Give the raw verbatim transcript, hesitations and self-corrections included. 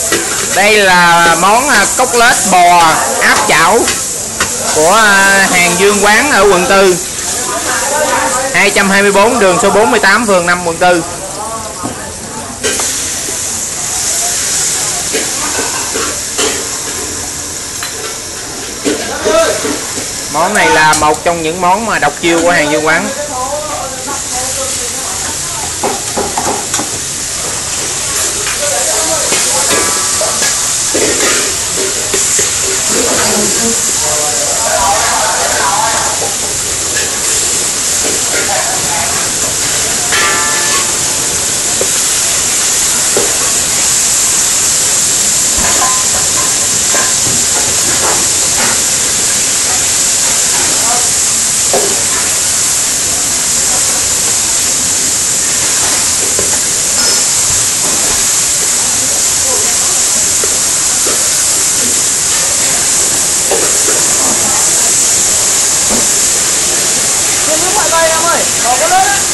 Đây là món cốt lết bò áp chảo của hàng Dương Quán ở quận tư, hai trăm hai mươi tư đường số bốn mươi tám, phường năm, quận tư. Món này là một trong những món mà độc chiêu của hàng Dương Quán. Đây em ơi, có có lớn á.